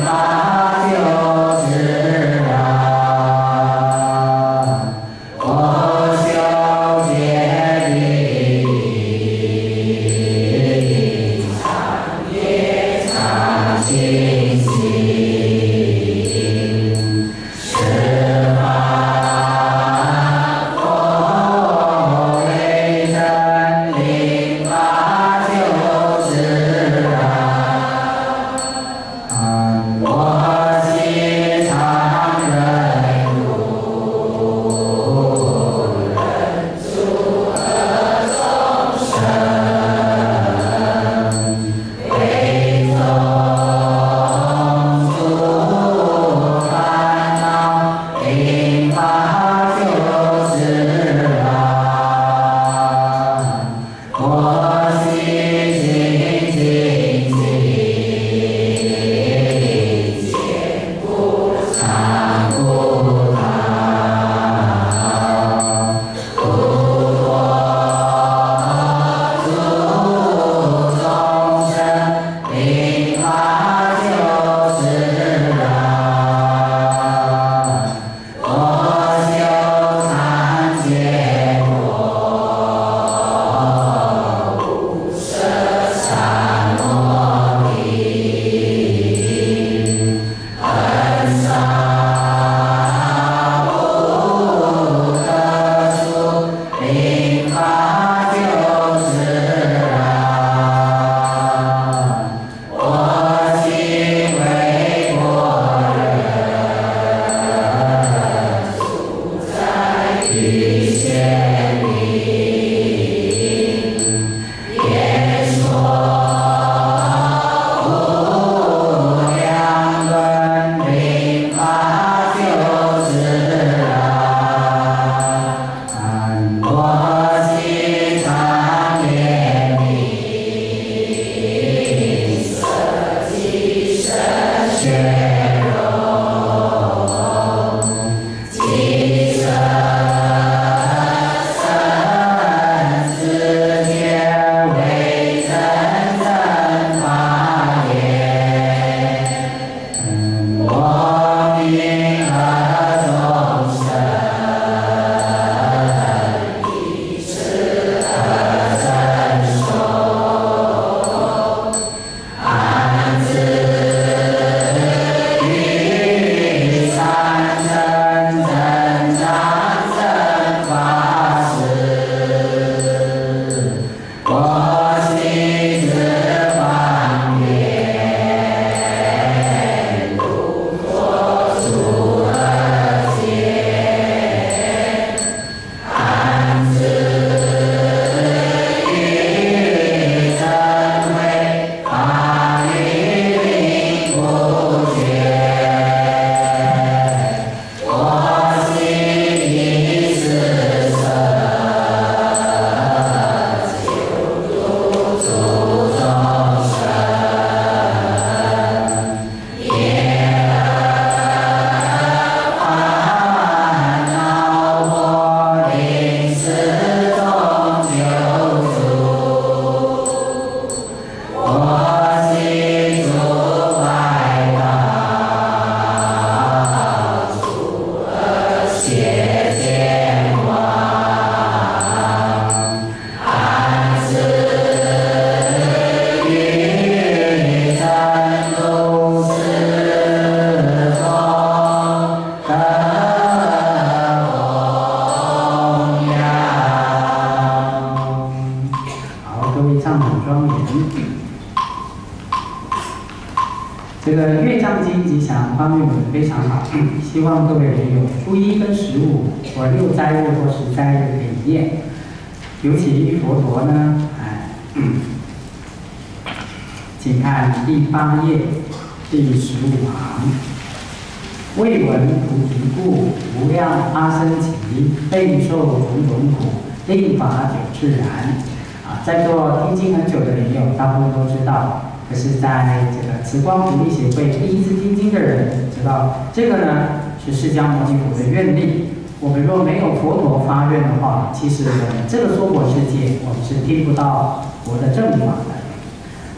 这个乐藏经吉祥方面文非常好，希望各位人有初一跟15或6斋日或10斋日可以念。尤其佛陀呢，请看第8页第15行，未闻菩提故，无量阿僧祇备受种种苦，令法久自然。在座听经很久的朋友，大部分都知道。可是，在这个慈光福利协会第一次听经的人知道，这个呢是释迦牟尼佛的愿力。我们若没有佛陀发愿的话，其实我们这个娑婆世界，我们是听不到佛的正法的。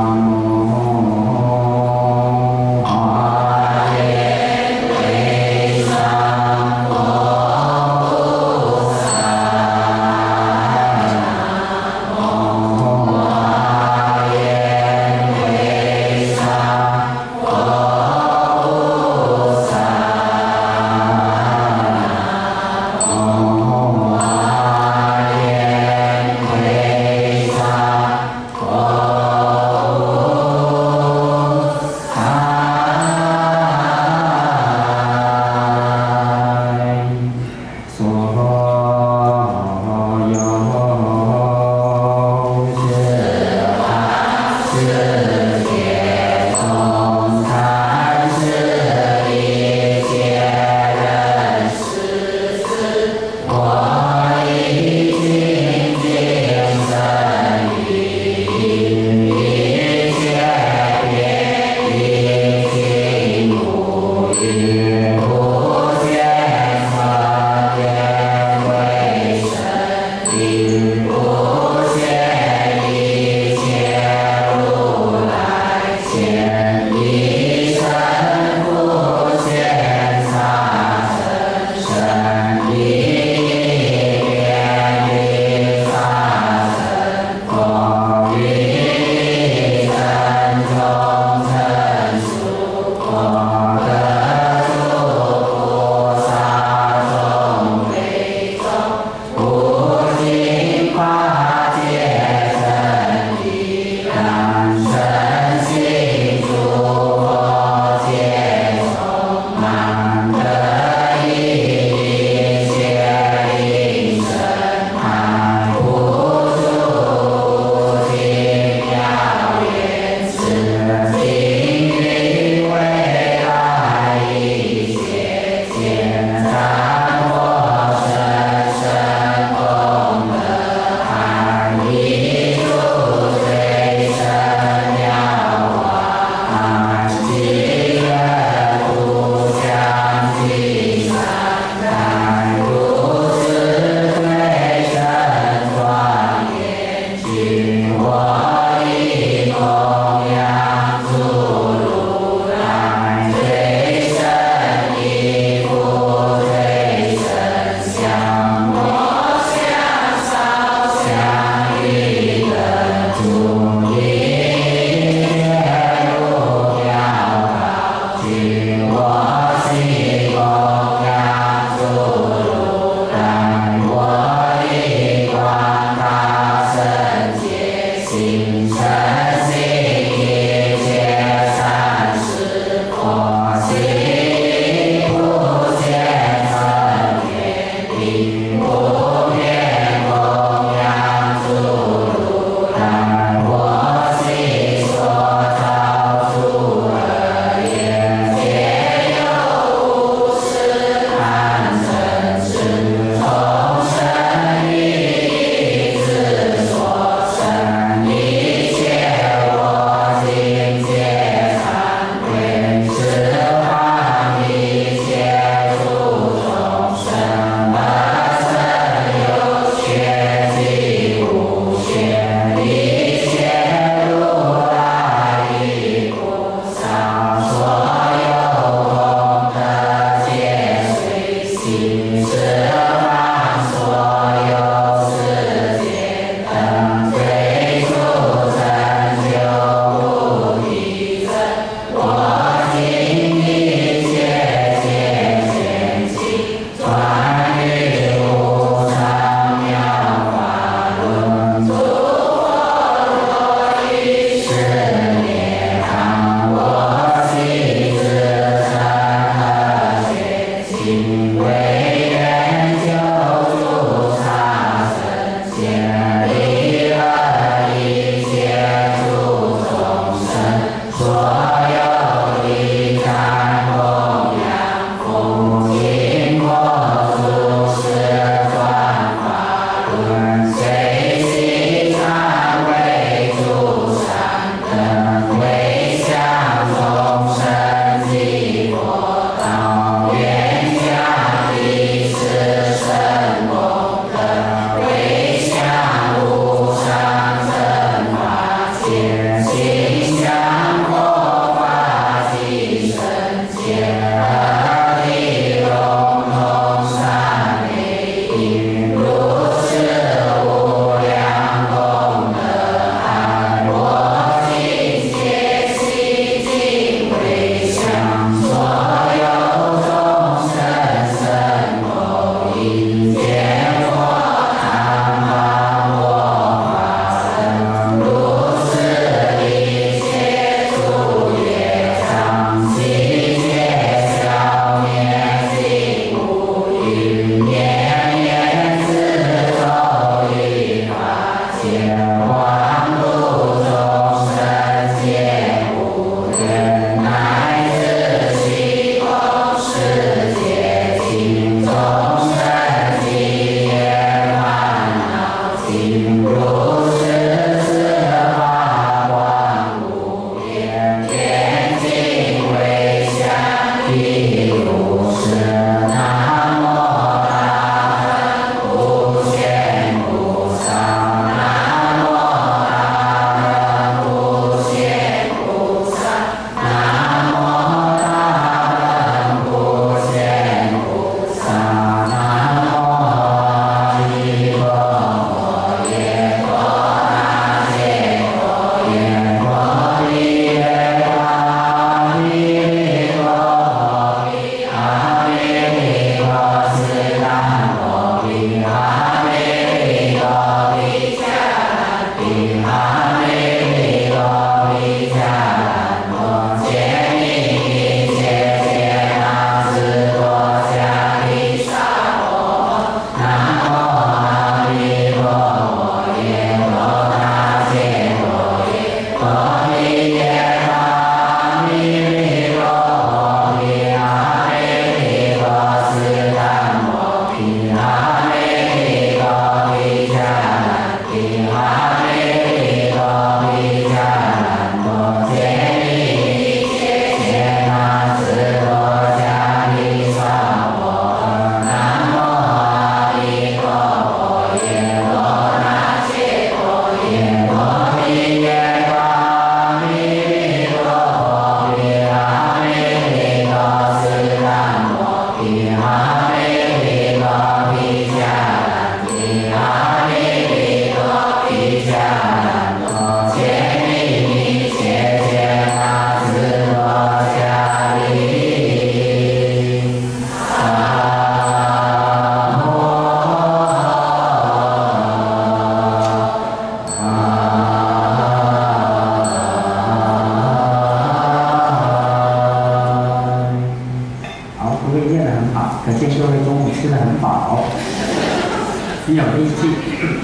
吃得很饱，很有力气。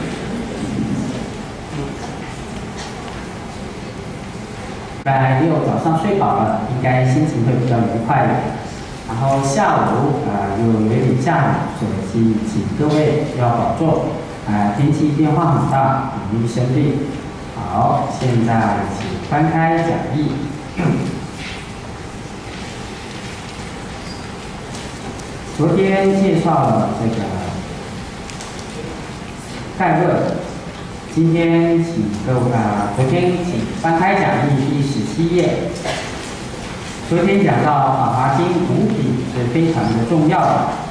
礼拜六早上睡饱了，应该心情会比较愉快的。然后下午又有点下雨，所以请各位要保重。天气变化很大，容易生病。好，现在请翻开讲义。昨天介绍了这个概论，今天昨天请翻开讲义第17页。昨天讲到《法华经》5品是非常的重要的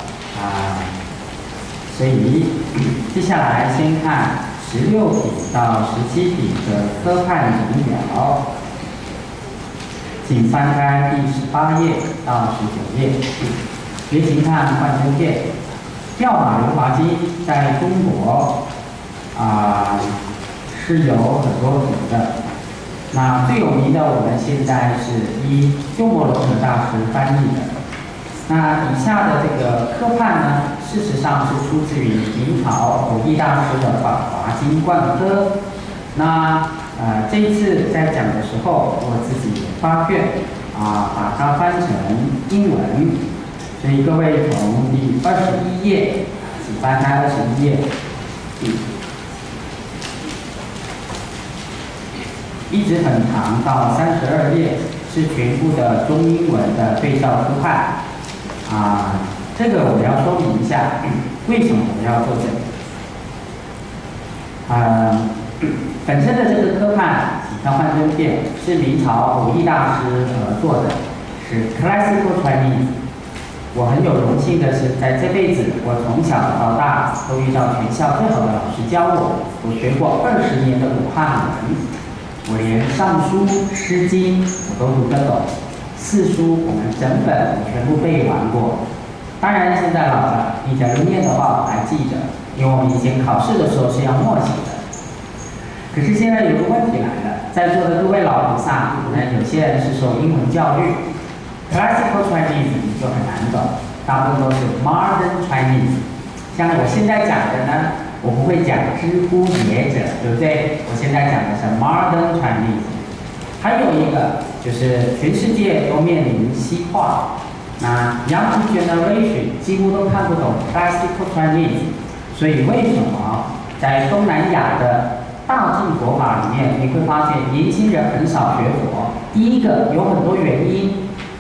所以接下来先看16品到17品的科判总表，请翻开第18页到19页。也请看幻灯片，《妙法莲华经》在中国是有很多种的。那最有名的，我们现在是依鸠摩罗什大师翻译的。那以下的这个科判呢，事实上是出自于明朝弘一大师的《法华经贯科》。那这一次在讲的时候，我自己发愿把它翻成英文。所以各位从第21页，请翻开21页，一直很长到32页，是全部的中英文的对照科判。这个我要说明一下，为什么我要做这个？本身的这个科判《几条幻灯片》是明朝弘一大师做的，是 Classical Chinese。我很有荣幸的是，在这辈子，我从小到大都遇到全校最好的老师教我。我学过20年的武汉文，我连《尚书》《诗经》我都读得懂，四书我们整本全部背完过。当然现在老了，你假如念的话，我还记得，因为我们以前考试的时候是要默写的。可是现在有个问题来了，在座的各位老菩萨，可能有些人是受英文教育。Classical Chinese 就很难懂，大部分都是 Modern Chinese。像我现在讲的呢，我不会讲知乎也者，对不对？我现在讲的是 Modern Chinese。还有一个就是全世界都面临西化，那 Young Generation 几乎都看不懂 Classical Chinese。所以为什么在东南亚的大乘佛法里面，你会发现年轻人很少学佛？第一个有很多原因。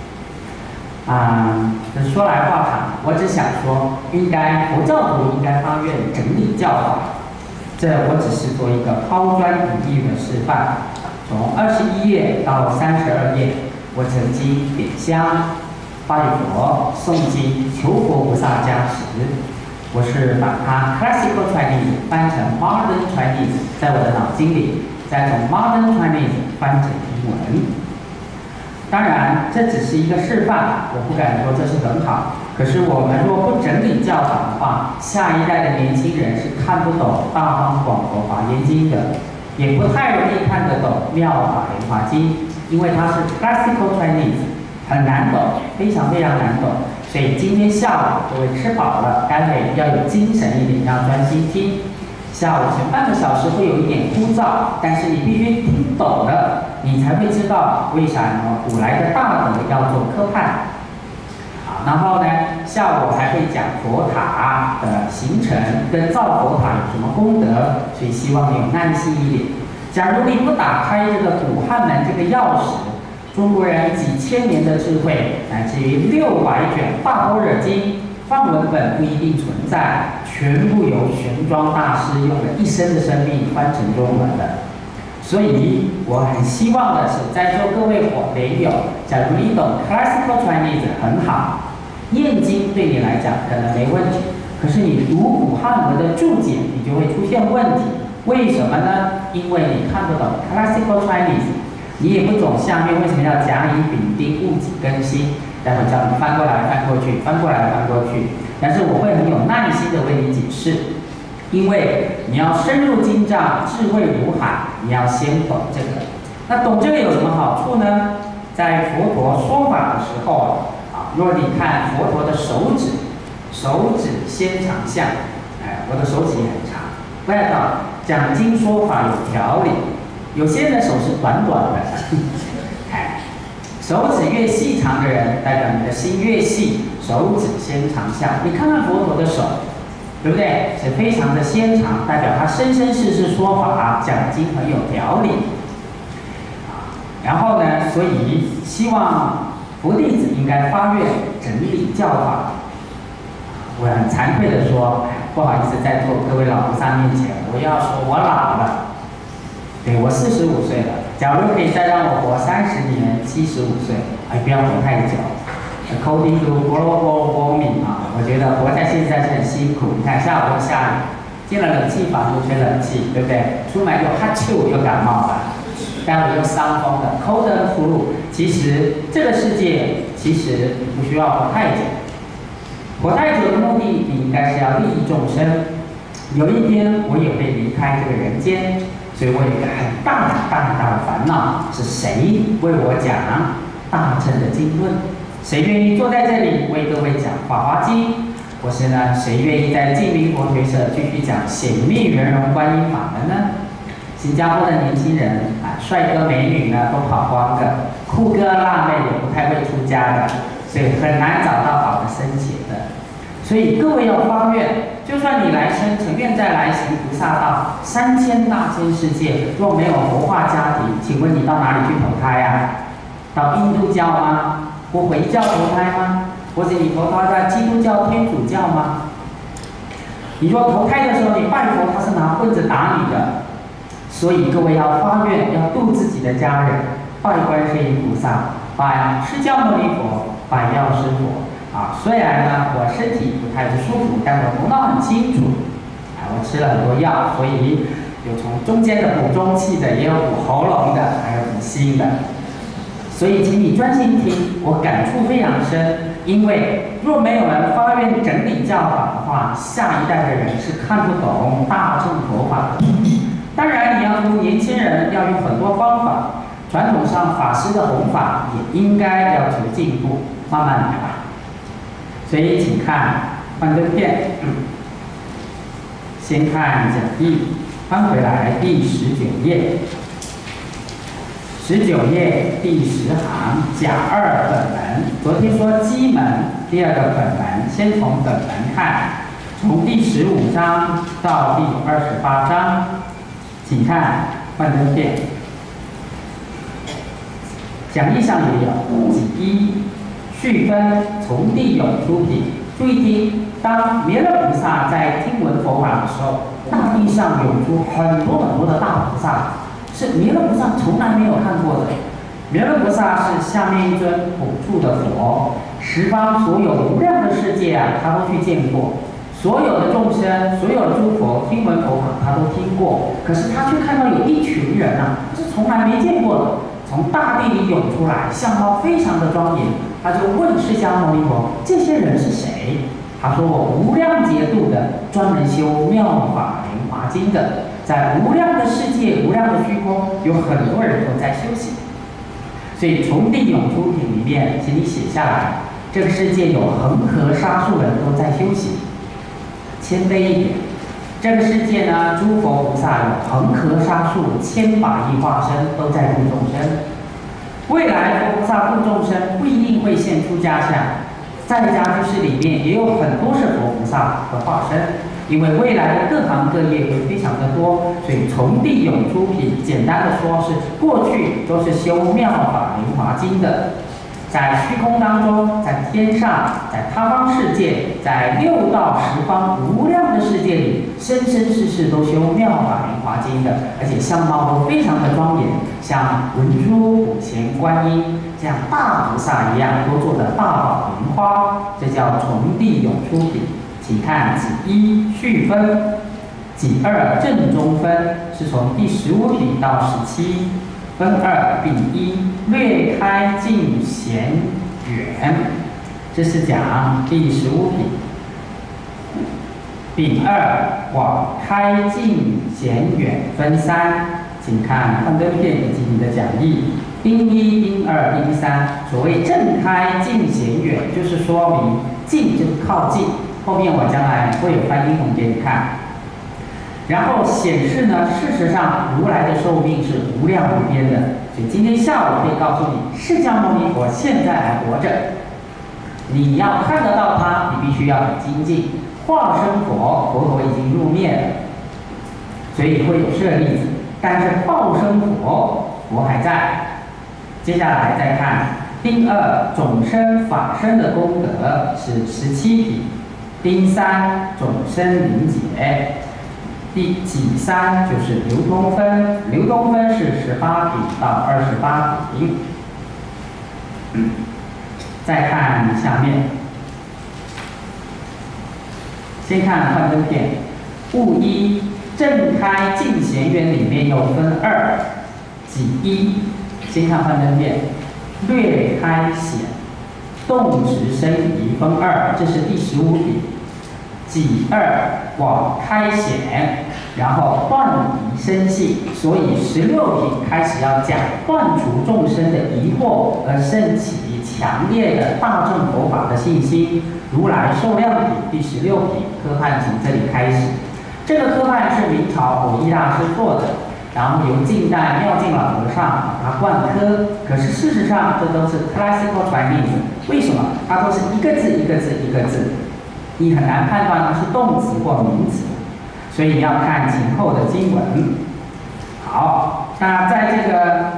说来话长，我只想说，佛教徒应该发愿整理教法。这我只是做一个抛砖引玉的示范。从21页到32页，我曾经点香、拜佛、诵经、求佛菩萨加持。我是把它 Classical Chinese 翻成 Modern Chinese， 在我的脑筋里，再从 Modern Chinese 翻成英文。当然，这只是一个示范，我不敢说这是很好。可是我们若不整理教法的话，下一代的年轻人是看不懂《大方广佛华严经》的，也不太容易看得懂《妙法莲华经》，因为它是 Classical Chinese， 很难懂，非常非常难懂。所以今天下午各位吃饱了，待会要有精神一点，要专心听。下午前半个小时会有一点枯燥，但是你必须听懂了，你才会知道为啥古来的大德要做科判。然后呢，下午还会讲佛塔的形成跟造佛塔有什么功德，所以希望你有耐心一点。假如你不打开这个古汉门这个钥匙，中国人几千年的智慧，乃至于600卷《大般若经》。梵文本不一定存在，全部由玄奘大师用了一生的生命翻成中文的。所以我很希望的是，在座各位莲友，假如你懂 Classical Chinese 很好，念经对你来讲可能没问题，可是你读古汉文的注解，你就会出现问题。为什么呢？因为你看不懂 Classical Chinese， 你也不懂下面为什么要甲乙丙丁戊己庚辛。待会叫你翻过来翻过去，翻过来翻过去，但是我会很有耐心的为你解释，因为你要深入经藏，智慧如海，你要先懂这个。那懂这个有什么好处呢？在佛陀说法的时候若你看佛陀的手指， 手指纤长相，我的手指也很长。不要搞讲经说法有条理，有些人的手是短短的，手指越细长的人，代表你的心越细，手指纤长相。你看看佛陀的手，对不对？是非常的纤长，代表他生生世世说法讲经很有条理。然后呢，所以希望佛弟子应该发愿整理教法。我很惭愧的说，不好意思，在座各位老菩萨面前，我要说我老了，对我45岁了。假如可以再让我活30年，75岁，不要活太久。According to global warming 我觉得活在现在是很辛苦。你看下午又下雨，进了冷气房又吹冷气，对不对？出门又哈啾又感冒了，待会又伤风的 ，cold and flu。其实这个世界其实你不需要活太久。活太久的目的，你应该是要利益众生。有一天我也会离开这个人间，所以我有一个很大的烦恼：是谁为我讲大乘的经论？谁愿意坐在这里为各位讲《法华经》？或是呢，谁愿意在净明佛学社继续讲显密圆融观音法门呢？新加坡的年轻人帅哥美女呢都跑光的，酷哥辣妹也不太会出家的。所以很难找到好的僧伽的，所以各位要发愿，就算你来生成愿再来行菩萨道，3000大千世界，若没有佛化家庭，请问你到哪里去投胎啊？到印度教吗？或回教投胎吗？或者你投胎在基督教、天主教吗？你若投胎的时候，你拜佛，他是拿棍子打你的。所以各位要发愿，要度自己的家人，拜观世音菩萨，拜释迦牟尼佛。拜药师佛虽然呢我身体不太舒服，但我头脑很清楚，我吃了很多药，所以有从中间的补中气的，也有补喉咙的，还有补心的。所以请你专心听，我感触非常深。因为若没有人发愿整理教法的话，下一代的人是看不懂大乘佛法的。当然，你要读年轻人要有很多方法。传统上法师的弘法也应该要求进步，慢慢来吧。所以请看幻灯片，先看讲义，翻回来第19页，19页第10行甲2本门。昨天说基门，第2个本门，先从本门看，从第15章到第28章，请看幻灯片。讲义上也有己一续分从地涌出品。注意听，当弥勒菩萨在听闻佛法的时候，大地上涌出很多的大菩萨，是弥勒菩萨从来没有看过的。弥勒菩萨是下面一尊普处的佛，十方所有无量的世界他都去见过。所有的众生，所有的诸佛听闻佛法，他都听过。可是他却看到有一群人是从来没见过的。从大地里涌出来，相貌非常的庄严。他就问释迦牟尼佛：“这些人是谁？”他说：“我无量劫度的，专门修妙法莲华经的，在无量的世界、无量的虚空，有很多人都在修行。所以从地涌出品里面，请你写下来，这个世界有恒河沙数人都在修行。谦卑一点。”这个世界呢，诸佛菩萨有恒河沙数千百亿化身都在度众生。未来佛菩萨度众生不一定会现出家相，在家居士里面也有很多是佛菩萨的化身，因为未来的各行各业会非常的多，所以从地涌出品，简单的说是过去都是修妙法莲华经的。在虚空当中，在天上，在他方世界，在6道10方无量的世界里，生生世世都修妙法莲华经的，而且相貌都非常的庄严，像文殊、普贤、观音这样大菩萨一样，都做的大宝莲花，这叫从地涌出品。请看己一续分，己2正中分，是从第15品到17。分2丙1略开净贤远，这是讲第15品。丙2广开净贤远分3，请看幻灯片以及你的讲义。丁1、丁2、丁3，所谓正开净贤远，就是说明近就是靠近， 后面我将来会有翻英文给你看。然后显示呢，事实上如来的寿命是无量无边的，所以今天下午可以告诉你，释迦牟尼佛现在还活着，你要看得到他，你必须要很精进。化身佛，佛陀已经入灭了，所以会有舍利子，但是报身佛，佛还在。接下来再看丁二种生法身的功德是17品，丁三种生灵解。第己三就是流通分，流通分是18品到28品。再看下面，先看幻灯片，物一正开净贤缘里面又分2，己一，先看幻灯片，略开显，动直生疑分2，这是第15品。己二广开显，然后断疑生信，所以16品开始要讲断除众生的疑惑，而升起强烈的大乘佛法的信心。如来寿量品第16品科判从这里开始，这个科判是明朝蕅益大师做的，然后由近代妙净老和尚把它贯科。可是事实上这都是 classical Chinese， 为什么？它都是一个字一个字一个字。你很难判断它是动词或名词，所以要看前后的经文。好，那在这个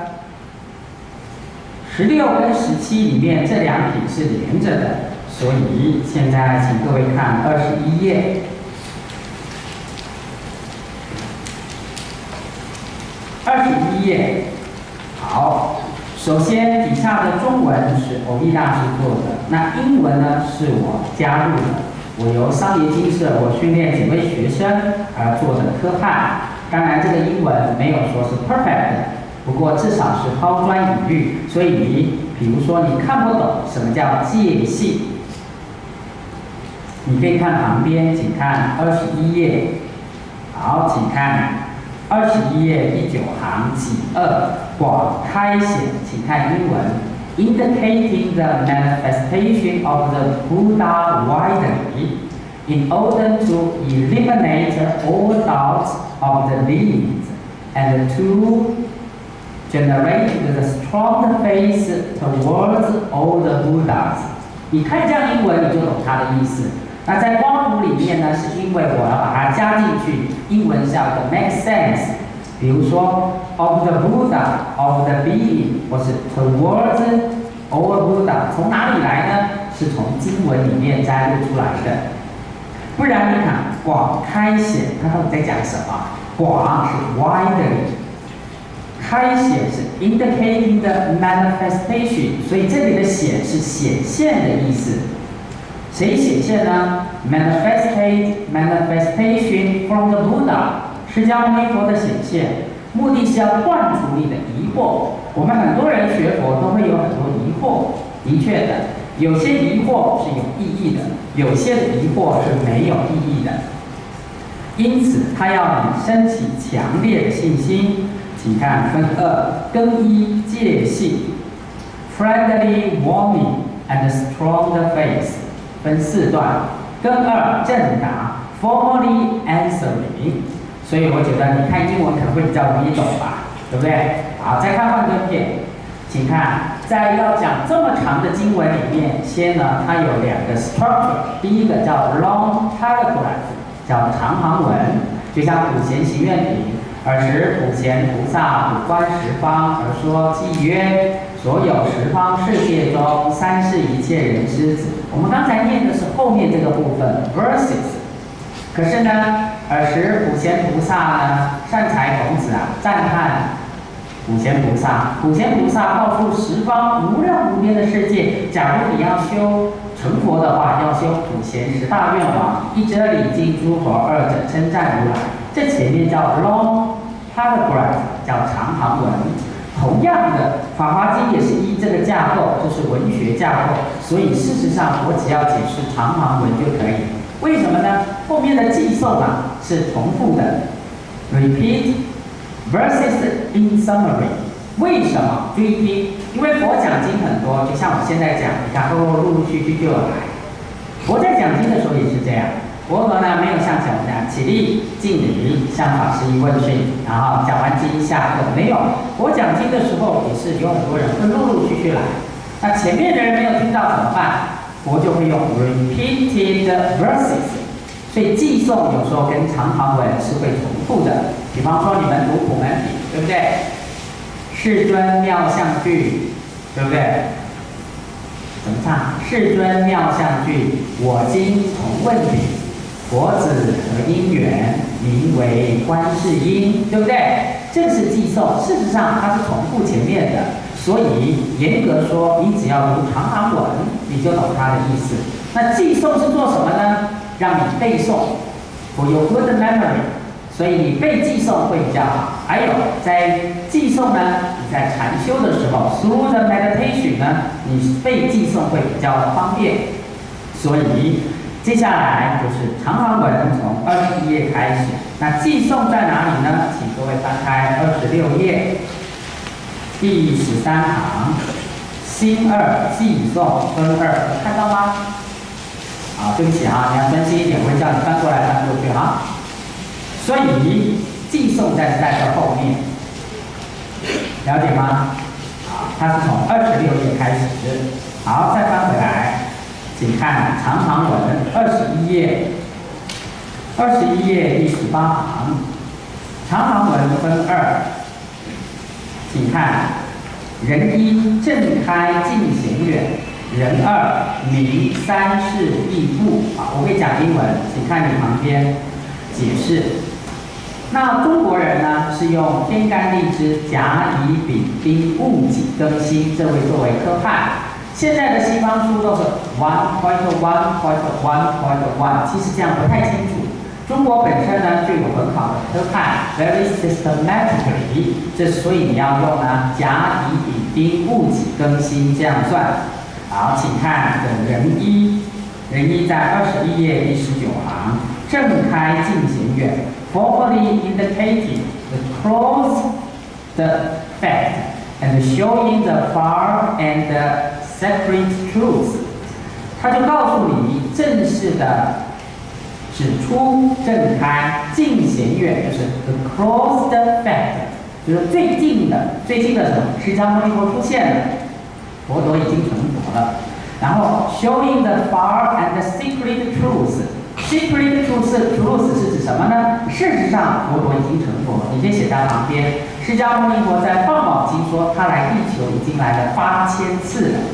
16跟17里面，这2品是连着的，所以现在请各位看21页。21页，好，首先底下的中文是蕅益大师做的，那英文呢是我加入的。我由商业精舍，我训练几位学生而做的科判。当然，这个英文没有说是 perfect 的，不过至少是抛砖引玉。所以你，比如说你看不懂什么叫界性，你可以看旁边，请看21页。好，请看21页第9行己二广开显，请看英文。Indicating the manifestation of the Buddha widely in order to eliminate all doubts of the beings and to generate the strong faith towards all the Buddhas。你看这样英文你就懂它的意思。那在光谱里面呢，是因为我要把它加进去，英文是要的 make sense。比如说 of the Buddha, of the being， 或是 towards all Buddha， 从哪里来呢？是从经文里面摘录出来的。不然你看广开显，它到底在讲什么？广是 widely， 开显是 indicating the manifestation， 所以这里的显是显现的意思。谁显现呢 ？manifestation from the Buddha。释迦牟尼佛的显现，目的是要断除你的疑惑。我们很多人学佛都会有很多疑惑，的确的，有些疑惑是有意义的，有些疑惑是没有意义的。因此，他要你升起强烈的信心。请看分2，更一戒性 ，friendly warming and strong faith， 分4段。更2正答 ，formally answering。所以我觉得你看英文可能会比较容易懂吧，对不对？好，再看幻灯片，请看，在要讲这么长的经文里面，先呢它有2个 structure， 第一个叫 long paragraph， 叫长行文，就像普贤行愿品，尔时普贤菩萨普观十方而说偈曰：所有十方世界中，三世一切人之子。我们刚才念的是后面这个部分 verses。可是呢，尔时普贤菩萨呢，善财童子啊，赞叹普贤菩萨。普贤菩萨告诉十方无量无边的世界，假如你要修成佛的话，要修普贤10大愿王，一者礼敬诸佛，二者称赞如来。这前面叫 long paragraph， 叫长行文。同样的，《法华经》也是依这个架构，就是文学架构，所以事实上我只要解释长行文就可以。为什么呢？后面的寄送啊是重复的 ，repeat verses in summary。为什么 repeat？ 因为佛讲经很多，就像我现在讲，你看陆陆续续就有来。 佛在讲经的时候也是这样，佛陀呢没有像我们这样起立敬礼，向法师一问讯，然后讲完经下课，没有。我讲经的时候也是有很多人会陆陆续续来，那前面的人没有听到怎么办？佛就会用 repeated verses， 所以寄诵有时候跟长行文是会重复的。比方说你们读普门品，对不对？世尊妙相具，对不对？怎么唱？世尊妙相具，我今从问彼，佛子何因缘，名为观世音，对不对？这个是寄诵，事实上它是重复前面的，所以严格说，你只要读长行文，你就懂它的意思。那寄诵是做什么呢？让你背诵 ，for your good memory。所以你背寄诵会比较好。还有在寄诵呢，你在禅修的时候 ，through the meditation 呢，你背寄诵会比较方便。所以接下来就是长行文从21页开始。那寄诵在哪里呢？请各位翻开26页，第13行，心二寄诵分二，看到吗？好，对不起啊，你要专心一点，我会叫你翻过来翻过去哈。所以寄诵在这后面，了解吗？好，它是从26页开始。好，再翻回来，请看长行文21页，21页第18行，长行文分二，请看人一正开进行远，人二明三世义故。好，我会讲英文，请看你旁边解释。那中国人呢是用天干地支甲乙丙丁戊己庚辛这位作为科判，现在的西方书都是 1.1.1.1， 其实这样不太清楚。中国本身呢就有很好的科判 ，very systematically， 这所以你要用呢甲乙丙丁戊己庚辛这样算。好，请看的人一，人一在21页第19行，正开进行远。Formally indicating the close the fact and showing the far and the sacred truth， 他就告诉你正式的指出正开近显远，就是 the close the fact， 就是最近的什么？释迦牟尼佛出现了，佛陀已经成佛了。然后 showing the far and the sacred truth。Secret truth 是指什么呢？事实上，佛陀已经成佛，你可以写在旁边。释迦牟尼佛在《放宝经》说，他来地球已经来了8000次了。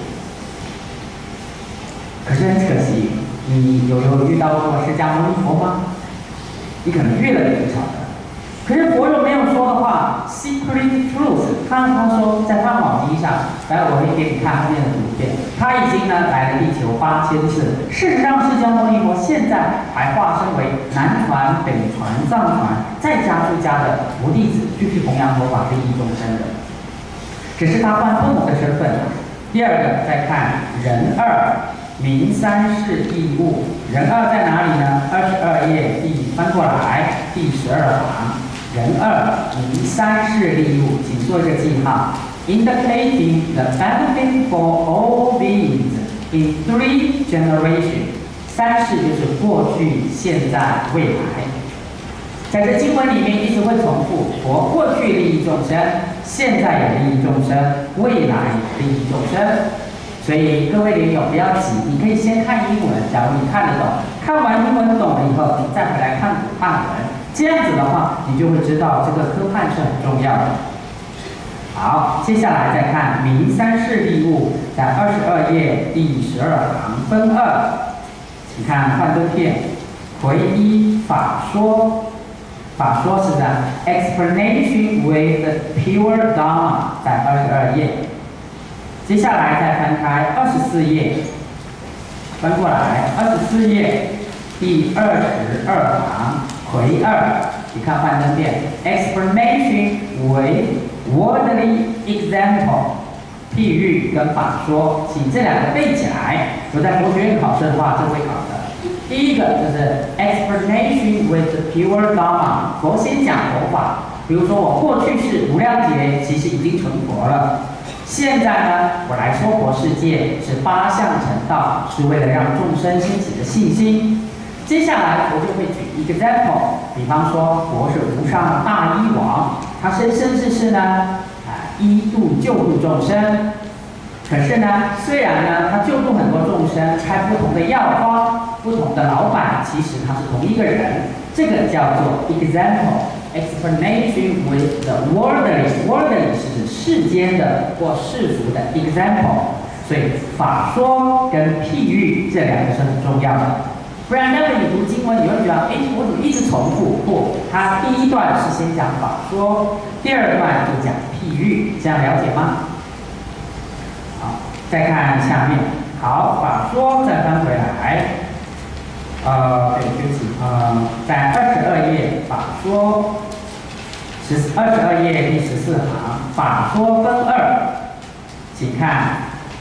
可是很可惜，你有遇到过释迦牟尼佛吗？你可能遇了也不晓得。可是佛又没有说的话 ，secret truth， 他说在《放宝经》上，来我会给你看后面的图片，他已经呢来了地球8000次。事实上，释迦牟尼佛现在还化身为南传、北传、藏传，再加出家的佛弟子，继续弘扬佛法、利益众生的。只是他换不同的身份。第二个，再看人二明三世义故，人二在哪里呢？22页翻过来第12行。人二明三世利物，请做一个记号 ，indicating the benefit for all beings in 3 generations。三世就是过去、现在、未来。在这经文里面一直会重复，佛过去利益众生，现在也利益众生，未来也利益众生。所以各位莲友不要急，你可以先看英文，假如你看得懂，看完英文懂了以后，你再回来看古汉文。这样子的话，你就会知道这个科判是很重要的。好，接下来再看明三世利物，在22页第12行分二，请看幻灯片，回一法说，法说是的 explanation with the pure dharma， 在22页。接下来再翻开24页，翻过来24页第22行。回二，你看幻灯片 ，explanation with wordly example， 譬喻跟法说，请这两个背起来。有在佛学院考试的话，就会考的。第一个就是 explanation with the pure dharma， 佛先讲佛法。比如说我过去是无量劫，其实已经成佛了。 现在呢，我来说佛世界是八相成道，是为了让众生兴起的信心。接下来佛就会举一个 example， 比方说佛是无上大医王，他生生世世呢，医度救度众生。可是呢，虽然呢他救度很多众生，开不同的药方，不同的老板，其实他是同一个人，这个叫做 example。explanation with the worldly 是指世间的或世俗的 example， 所以法说跟譬喻这两个是很重要的。不然，待会你读经文，你会觉得，我怎么一直重复？不，它第一段是先讲法说，第二段就讲譬喻，这样了解吗？好，再看下面，好，法说再翻回来。对不起，在22页法说，22页第14行，法说分二，请看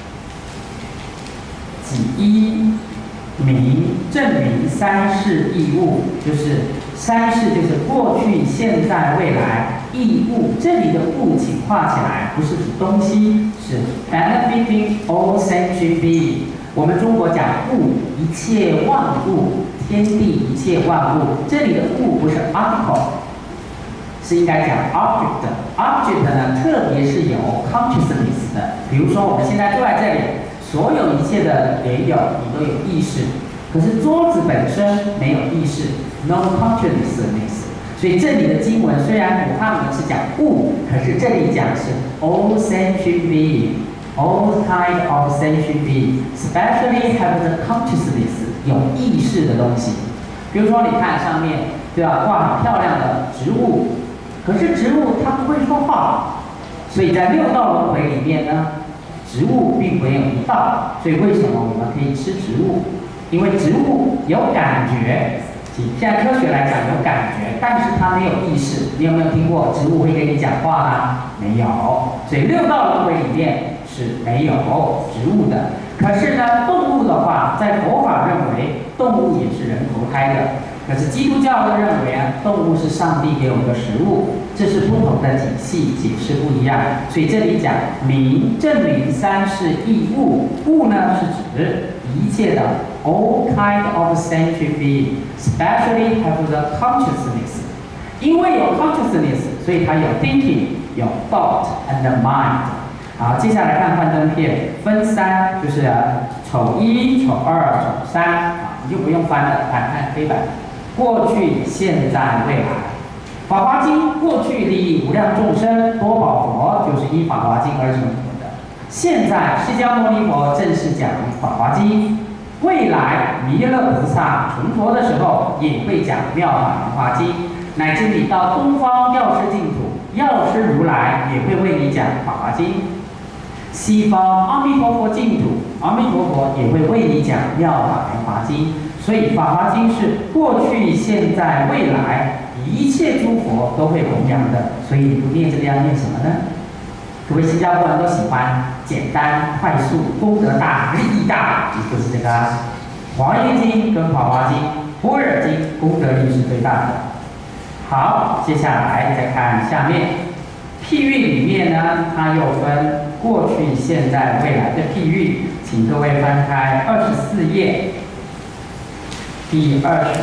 己一名证明三世义物，就是三世就是过去、现在、未来。义物这里的物，请画起来，不是指东西，是 benefiting all sentient being。我们中国讲物，一切万物，天地一切万物，这里的物不是 article， 是应该讲 object。object 呢，特别是有 consciousness 的，比如说我们现在坐在这里，所有一切的莲友，你都有意识，可是桌子本身没有意识 ，no consciousness。所以这里的经文虽然古汉文是讲物，可是这里讲是 all sentient being。All kind of sentient being, especially have the consciousness， 有意识的东西。比如说，你看上面，对吧？挂很漂亮的植物，可是植物它不会说话，所以在六道轮回里面呢，植物并没有一道。所以为什么我们可以吃植物？因为植物有感觉。现在科学来讲有感觉，但是它没有意识。你有没有听过植物会跟你讲话呢？没有。所以六道轮回里面是没有植物的。可是呢，动物的话，在佛法认为动物也是人投胎的。可是基督教又认为动物是上帝给我们的食物，这是不同的体系，解释不一样。所以这里讲明证明三世义物，物呢是指一切的 all kind of sentient being, especially have the consciousness。因为有 consciousness， 所以它有 thinking， 有 thought and mind。好，接下来看幻灯片，分三，就是丑一、丑二、丑三，你就不用翻了，看黑板。过去、现在、未来。法华经过去利益无量众生，多宝佛就是依法华经而成佛的。现在释迦牟尼佛正式讲法华经，未来弥勒菩萨成佛的时候也会讲妙法莲华经，乃至你到东方药师净土，药师如来也会为你讲法华经。西方阿弥陀佛净土，阿弥陀佛也会为你讲妙法莲华经。所以法华经是过去、现在、未来一切诸佛都会弘扬的。所以你不念这个要念什么呢？各位新加坡人都喜欢简单、快速、功德大、利益大，也就是这个华严经跟法华经、般若经功德力是最大的。好，接下来再看下面譬喻里面呢，它又分过去、现在、未来的譬喻，请各位翻开24页第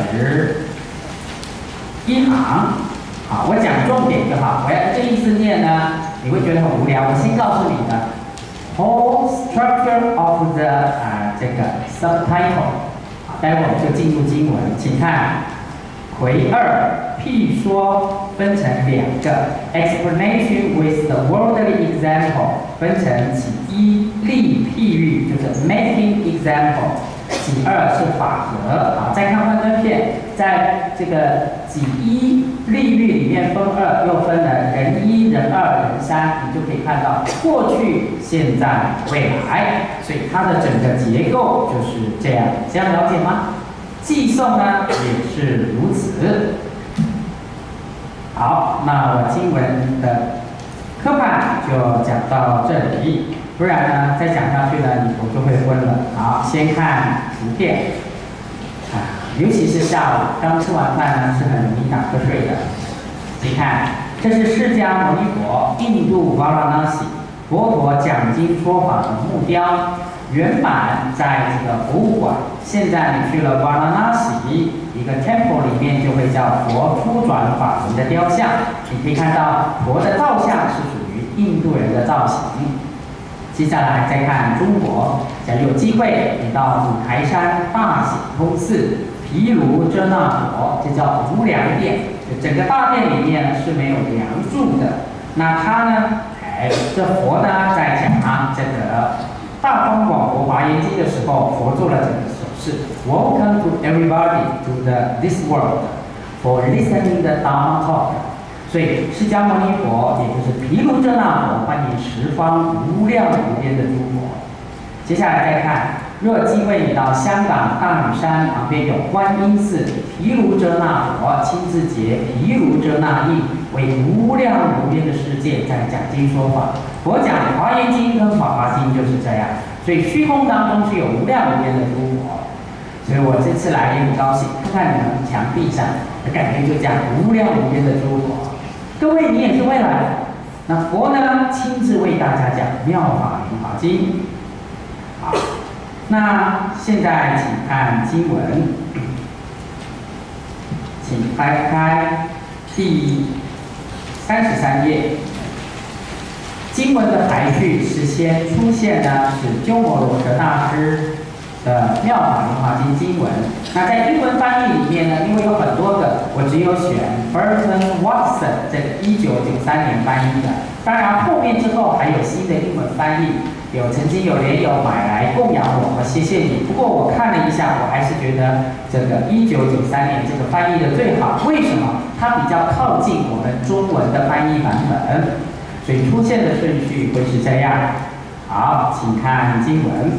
21行。好，我讲重点就好，我要这一字念呢，你会觉得很无聊。我先告诉你的 whole structure of the 这个 subtitle。好，待会我们就进入经文，请看回二譬说分成两个 explanation with the worldly example， 分成其一例譬喻，就是 making example。己二是法则。好，再看幻灯片，在这个己一例喻里面分二，又分了人一、人二、人三，你就可以看到过去、现在、未来，所以它的整个结构就是这样。这样了解吗？寄送呢也是如此。好，那我经文的科判就讲到这里。不然呢，再讲下去呢，你头就会昏了。好，先看图片，尤其是下午刚吃完饭呢，是很容易打瞌睡的。你看，这是释迦牟尼佛印度瓦拉纳西， 佛陀讲经说法的目标。原版在这个博物馆，现在你去了瓦拉纳西一个 temple 里面，就会叫佛初转法轮的雕像。你可以看到佛的造像是属于印度人的造型。接下来再看中国，假如有机会，你到五台山大显通寺毗卢遮那佛，这叫无梁殿。整个大殿里面是没有梁柱的。那它呢，这佛呢在讲这个大方广佛华严经的时候，佛做了这个手势 ：Welcome to everybody to this world for listening the Dharma talk。所以释迦牟尼佛，也就是毗卢遮那佛，欢迎十方无量无边的诸佛。接下来再看，若有机会你到香港大屿山旁边有观音寺，毗卢遮那佛亲自结毗卢遮那印，为无量无边的世界在讲经说法。佛讲《华严经》跟《法华经》就是这样，所以虚空当中是有无量无边的诸佛。所以我这次来也很高兴，看看你们墙壁上的感觉就讲无量无边的诸佛。各位，你也是会来。那佛呢，亲自为大家讲《妙法莲华经》。好，那现在请看经文，请翻开第33页。经文的排序是先出现的是鸠摩罗什大师的《妙法莲华经》经文。那在英文翻译里面呢，因为有很多个，我只有选 Burton Watson 这个1993年翻译的。当然后面之后还有新的英文翻译，曾经有莲友买来供养我，谢谢你。不过我看了一下，我还是觉得这个1993年这个翻译的最好。为什么？它比较靠近我们中文的翻译版本。所以出现的顺序会是这样。好，请看经文，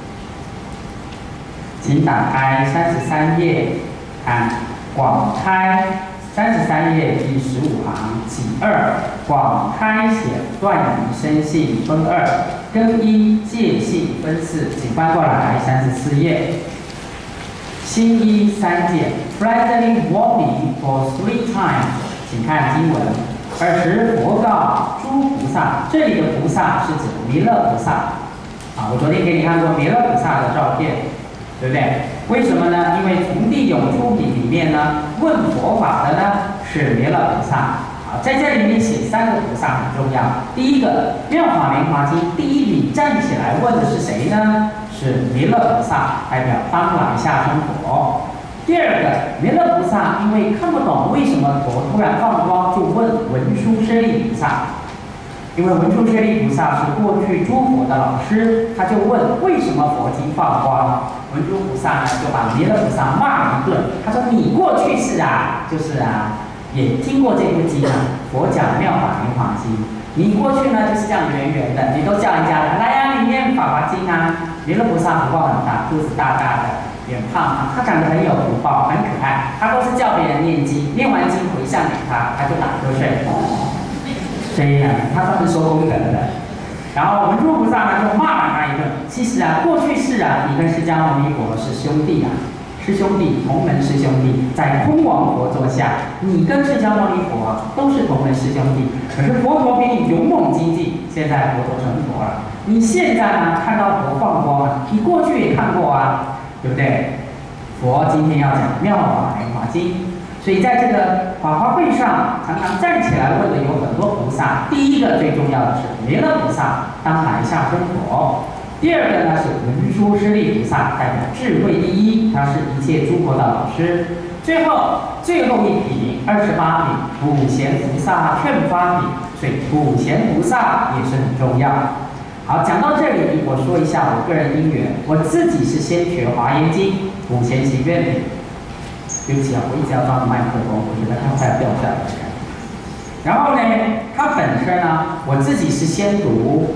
请打开33页，看广开33页第15行己二，广开显断疑生性分2，更一界性分4，请翻过来34页。新一3件 ，friendly warning for 3 times， 请看经文。尔时佛告诸菩萨，这里的菩萨是指弥勒菩萨。我昨天给你看过弥勒菩萨的照片，对不对？为什么呢？因为从地涌出品里面呢，问佛法的呢是弥勒菩萨。在这里面写3个菩萨很重要。第一个《妙法莲华经》第一笔站起来问的是谁呢？是弥勒菩萨，代表当来下生佛。第二个，弥勒菩萨因为看不懂为什么佛突然放光，就问文殊师利菩萨。因为文殊师利菩萨是过去诸佛的老师，他就问为什么佛经放光。文殊菩萨呢就把弥勒菩萨骂了一顿，他说你过去世就是也听过这部经佛讲《妙法莲华经》，你过去呢就是这样圆圆的，你都叫人家来呀，你念《法华经》弥勒菩萨福报很大，肚子大大的。脸胖，他长得很有福报，很可爱。他都是叫别人念经，念完经回向给他，他就打瞌睡。所以他算是收功德的。然后文殊菩萨呢就骂了他一顿。其实过去世你跟释迦牟尼佛是兄弟师兄弟，同门师兄弟，在空王佛座下，你跟释迦牟尼佛都是同门师兄弟。可是佛陀比你勇猛精进，现在佛陀成佛了。你现在看到佛放光你过去也看过对不对？佛今天要讲《妙法莲华经》，所以在这个法华会上，常常站起来问的有很多菩萨。第一个最重要的是弥勒菩萨，当来下生佛。第二个呢是文殊师利菩萨，代表智慧第一，他是一切诸佛的老师。最后一品28品普贤菩萨劝发品，所以普贤菩萨也是很重要。好，讲到这里，我说一下我个人因缘。我自己是先学《华严经》普贤行愿品。对不起我一直要放麦克风，我觉得它快要掉下来了。然后呢，它本身我自己是先读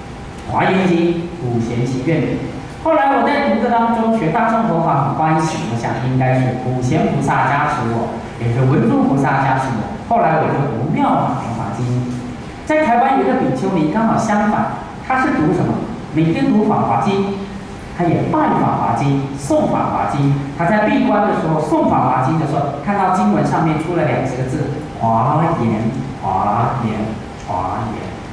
《华严经》普贤行愿品。后来我在读的当中学大乘佛法很欢喜，我想应该是普贤菩萨加持我，也是文殊菩萨加持我。后来我就读《妙法莲华经》。在台湾有一个比丘尼刚好相反。他是读什么？每天读《法华经》，他也拜《法华经》、诵《法华经》。他在闭关的时候诵《法华经》的时候，看到经文上面出了20个字：华严，华严，华严。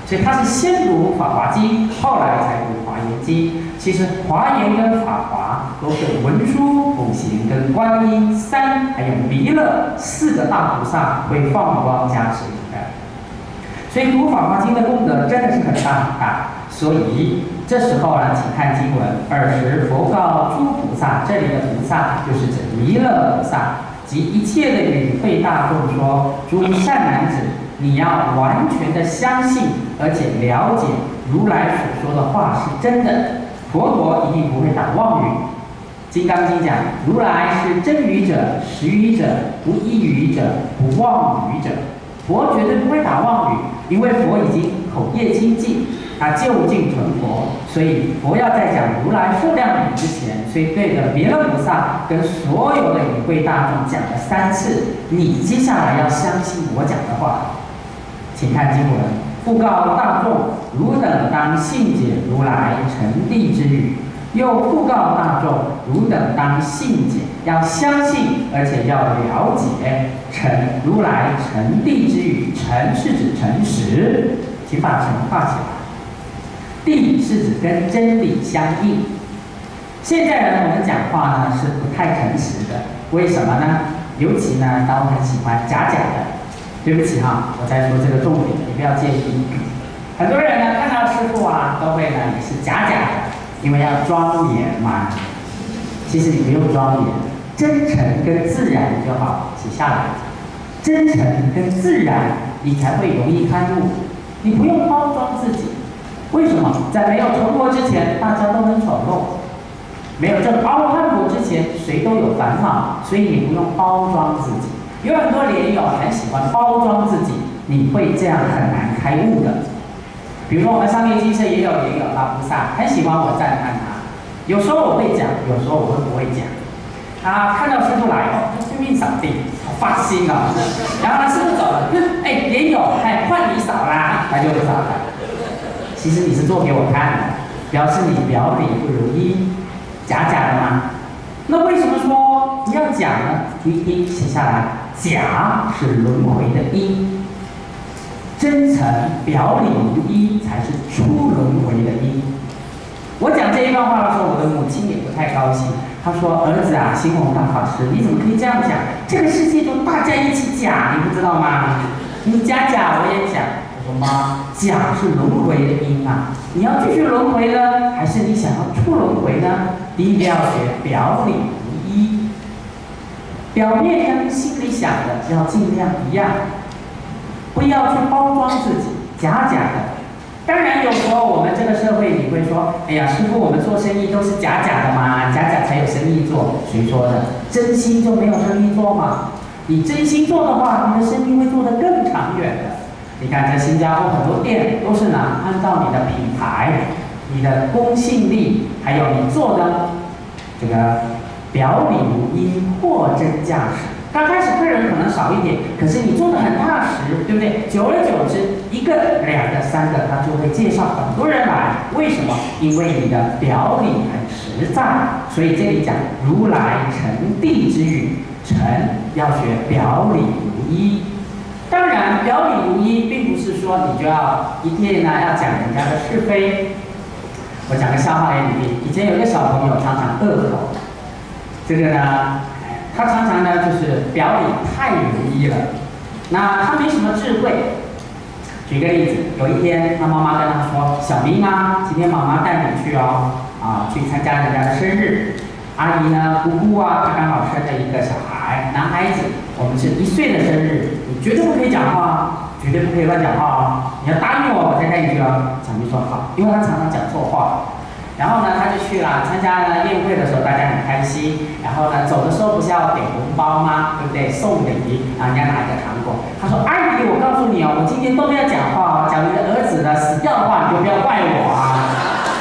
所以他是先读《法华经》，后来才读《华严经》。其实《华严》跟《法华》都是文殊、普贤跟观音三，还有弥勒四个大菩萨会放光加持你的。所以读《法华经》的功德真的是很大很大。所以这时候呢，请看经文：尔时佛告诸菩萨，这里的菩萨就是指弥勒菩萨及一切的与会大众说：诸善男子，你要完全的相信，而且了解如来所说的话是真的。佛陀一定不会打妄语。《金刚经》讲，如来是真语者、实语者、不异语者、不妄语者。佛绝对不会打妄语，因为佛已经口业清净，他究竟成佛。所以佛要在讲如来寿量品之前，所以对着弥勒菩萨跟所有的与会大众讲了3次，你接下来要相信我讲的话。请看经文：复告大众，汝等当信解如来成地之语。又复告大众，汝等当信解，要相信，而且要了解成如来成地之语。成是指诚实，请把成画起来。地是指跟真理相应。现在呢，我们讲话呢是不太诚实的，为什么呢？尤其呢，都很喜欢假假的。对不起哈，我在说这个重点，你不要介意。很多人呢看到师父啊，都会呢也是假假的，因为要庄严嘛。其实你不用庄严，真诚跟自然就好，写下来。真诚跟自然，你才会容易开悟。你不用包装自己。为什么？在没有成佛之前，大家都很丑陋；没有证阿罗汉果之前，谁都有烦恼，所以你不用包装自己。有很多莲友很喜欢包装自己，你会这样很难开悟的。比如说我们上面金舍也有莲友大菩萨，很喜欢我赞叹他。有时候我会讲，有时候我会不会讲。他看到师父来哦，他拼命扫地，好发心哦。然后他师父走了，哎，莲友，哎，换你扫啦，他就不扫了。其实你是做给我看的，表示你表里不如一，假假的吗？那为什么说不要假呢？注意听，写下来。假是轮回的因，真诚表里如一才是出轮回的因。我讲这一段话的时候，我的母亲也不太高兴。她说：“儿子啊，星宏大法师，你怎么可以这样讲？这个世界中大家一起假，你不知道吗？你假假，我也假。”我说：“妈，假是轮回的因啊，你要继续轮回呢，还是你想要出轮回呢？第一个要学表里如一。”表面跟心里想的要尽量一样，不要去包装自己，假假的。当然，有时候我们这个社会你会说：“哎呀，师父，我们做生意都是假假的嘛，假假才有生意做。”谁说的？真心就没有生意做吗？你真心做的话，你的生意会做得更长远的。你看，在新加坡很多店都是呢，按照你的品牌、你的公信力，还有你做的这个。表里如一，货真价实。刚开始客人可能少一点，可是你做得很踏实，对不对？久而久之，1个、2个、3个，他就会介绍很多人来。为什么？因为你的表里很实在。所以这里讲如来成地之语，成要学表里如一。当然，表里如一，并不是说你就要一天呢要讲人家的是非。我讲个笑话给你听。以前有一个小朋友常常恶口。这个呢，他常常呢就是表里太如一了，那他没什么智慧。举个例子，有一天他妈妈跟他说：“小明啊，今天妈妈带你去哦，去参加人家的生日。阿姨呢，姑姑啊，她刚好生了一个小孩，男孩子，我们是1岁的生日，你绝对不可以讲话，绝对不可以乱讲话哦，你要答应我，我才带你去哦。”小明说好，因为他常常讲错话。然后呢，他就去了参加了宴会的时候，大家很开心。然后呢，走的时候不是要给红包吗？对不对？送礼，然后人家拿一个糖果。他说：“阿姨，我告诉你哦，我今天都没有讲话哦。假如你的儿子呢死掉的话，你就不要怪我啊。”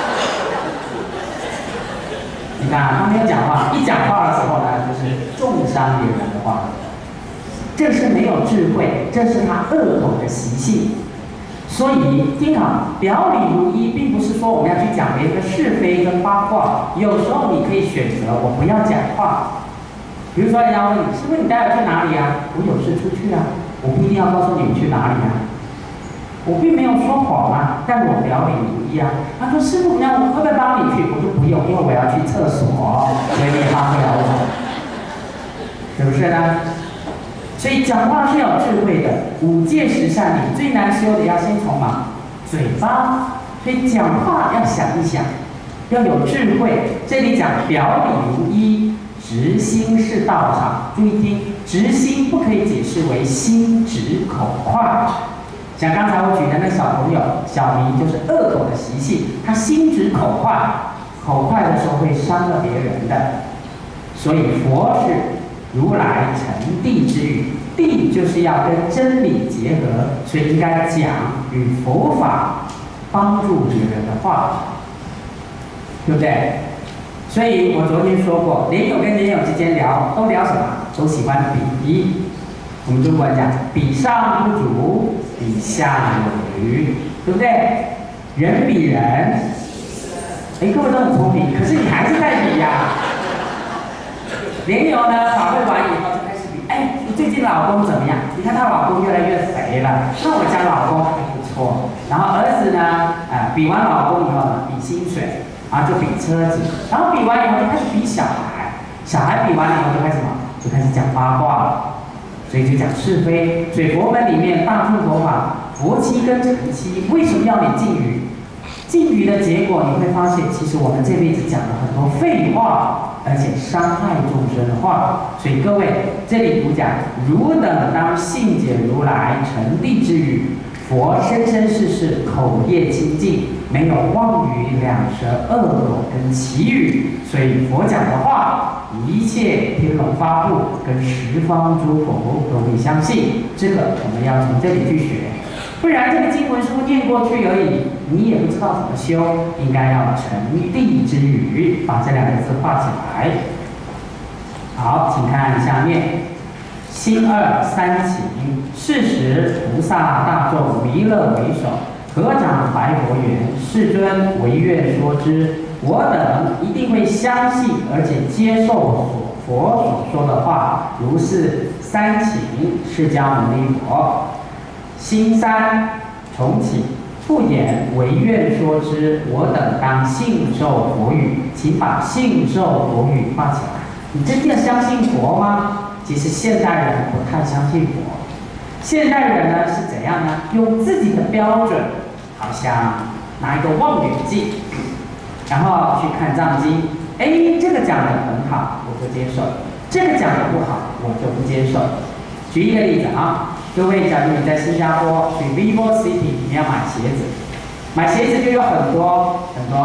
你看，他没有讲话，一讲话的时候呢，就是重伤别人的话。这是没有智慧，这是他恶口的习性。所以，听好，表里如一，并不是说我们要去讲别人的是非跟八卦。有时候你可以选择我不要讲话。比如说人家问你，师父你带我去哪里啊？我有事出去啊，我不一定要告诉你去哪里啊。 我并没有说谎啊，但我表里如一啊。他说师傅，那我会不会帮你去？我说不用，因为我要去厕所，所以你帮不了我，是不是呢？所以讲话是有智慧的，五戒十善里最难修的要先从嘴巴，所以讲话要想一想，要有智慧。这里讲表里如一，直心是道场。注意听，直心不可以解释为心直口快。像刚才我举的那小朋友小明，就是恶口的习性，他心直口快，口快的时候会伤了别人的。所以佛是如来成谛之语，谛就是要跟真理结合，所以应该讲与佛法帮助别人的话，对不对？所以我昨天说过，莲友跟莲友之间都聊什么？都喜欢比。我们中国人讲，比上不足，比下有余，对不对？人比人，哎，各位都很聪明，可是你还是在比呀。莲友呢，法会完以后就开始比，哎，你最近老公怎么样？你看她老公越来越肥了，那我家老公还不错。然后儿子呢，比完老公以后呢，比薪水，然后就比车子，然后比完以后就开始比小孩，小孩比完以后就开始什么？就开始讲八卦了。所以就讲是非，所以佛门里面大乘佛法，佛七跟禅七，为什么要你禁语？禁语的结果，你会发现，其实我们这辈子讲了很多废话，而且伤害众生的话。所以各位，这里不讲汝等当信解如来成谛之语，佛生生世世口业清净，没有妄语、两舌、恶口跟绮语，所以佛讲的话，一切天龙八部跟十方诸佛都会相信。这个我们要从这里去学，不然这个经文书念过去而已，你也不知道怎么修。应该要成谛之语，把这两个字画起来。好，请看下面。心二三请，是时菩萨大众弥勒为首，合掌白佛言：世尊，唯愿说之。我等一定会相信，而且接受佛所说的话。如是三请，释迦牟尼佛。心三重启，复言：唯愿说之。我等当信受佛语，请把信受佛语画起来。你真的相信佛吗？其实现代人不太相信佛，现代人呢是怎样呢？用自己的标准，好像拿一个望远镜，然后去看藏经。哎，这个讲得很好，我就接受；这个讲得不好，我就不接受。举一个例子啊，各位，假如你在新加坡去 Vivo City， 你要买鞋子，买鞋子就有很多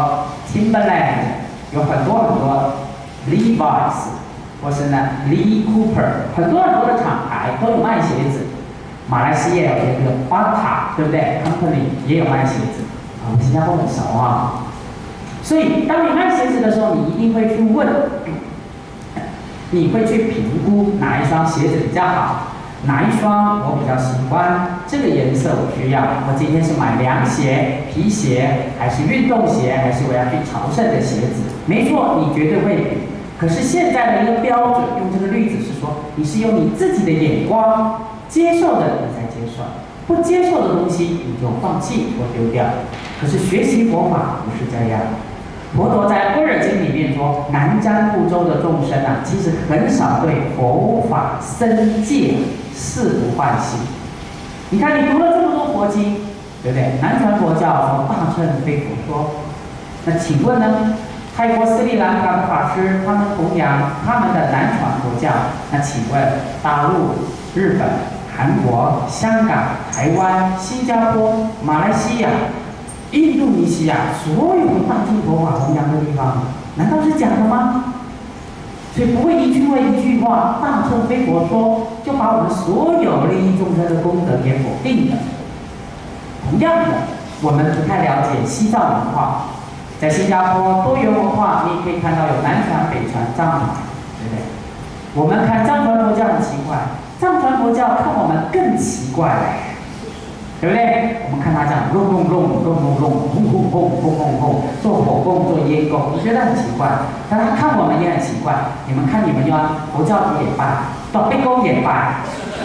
Timberland， 有很多 Levi's。或是呢 ，Lee Cooper， 很多的厂牌都有卖鞋子。马来西亚有一个 Bata， 对不对 ？Company 也有卖鞋子。我们新加坡很熟啊。所以，当你卖鞋子的时候，你一定会去问，你会去评估哪一双鞋子比较好，哪一双我比较喜欢，这个颜色我需要。我今天是买凉鞋、皮鞋，还是运动鞋，还是我要去朝圣的鞋子？没错，你绝对会比。可是现在的一个标准，用这个例子是说，你是用你自己的眼光接受的，你才接受；不接受的东西，你就放弃或丢掉。可是学习佛法不是这样。佛陀在《般若经》里面说，南瞻部洲的众生啊，其实很少对佛法僧戒誓不换心。你看，你读了这么多佛经，对不对？南传佛教说大乘非佛说，那请问呢？泰国斯里兰卡的法师，他们弘扬他们的南传佛教。那请问大陆、日本、韩国、香港、台湾、新加坡、马来西亚、印度尼西亚，所有的大乘佛法弘扬的地方，难道是假的吗？所以不会一句话一句话，大乘非佛说，就把我们所有利益众生的功德给否定了。同样的，我们不太了解西藏文化。在新加坡多元文化，你也可以看到有南传、北传、藏传，对不对？我们看藏传佛教很奇怪，藏传佛教看我们更奇怪了，对不对？我们看他这样弄，轰轰轰，做火供、做烟供，你觉得很奇怪，但他看我们也很奇怪。你们看你们要佛教徒也拜，到背公也拜，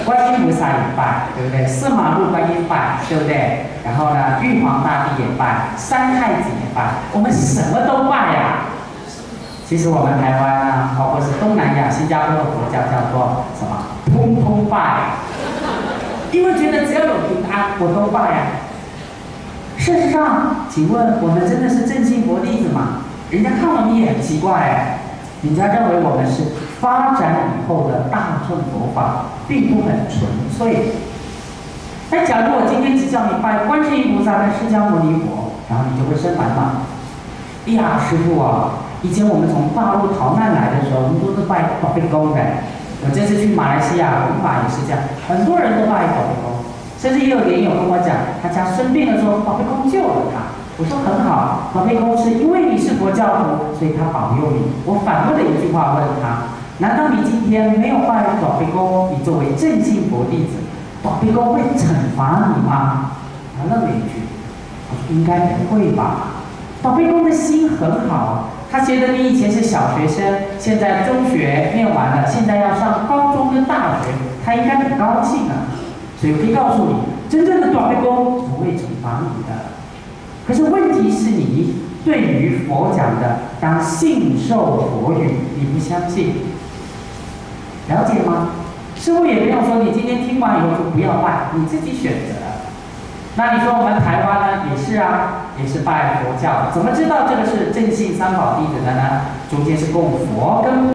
观音菩萨也拜，对不对？四马路观音拜，对不对？然后呢，玉皇大帝也拜，三太子也拜，我们什么都拜呀。其实我们台湾啊，包括是东南亚、新加坡的佛教叫做什么？通通拜，因为觉得只要有平安，我都拜呀。事实上，请问我们真的是正信佛弟子吗？人家看我们也很奇怪哎，人家认为我们是发展以后的大乘佛法，并不很纯粹。但假如我今天只叫你拜观世音菩萨跟释迦牟尼佛，然后你就会生烦恼。哎呀，师父啊，以前我们从大陆逃难来的时候，我们都是拜宝贝公的。我这次去马来西亚弘法也是这样，很多人都拜宝贝公，甚至也有莲友跟我讲，他家生病的时候，宝贝公救了他。我说很好，宝贝公是因为你是佛教徒，所以他保佑你。我反问了一句话问他：难道你今天没有拜宝贝公，你作为正信佛弟子，宝贝公会惩罚你吗？他愣了一句，我说应该不会吧。宝贝公的心很好，他觉得你以前是小学生，现在中学念完了，现在要上高中跟大学，他应该很高兴啊。所以我可以告诉你，真正的宝贝公不会惩罚你的。可是问题是你对于佛讲的当信受佛语，你不相信，了解吗？师父也没有说你今天听完以后就不要拜，你自己选择。那你说我们台湾呢，也是啊，也是拜佛教，怎么知道这个是正信三宝弟子的呢？中间是供佛跟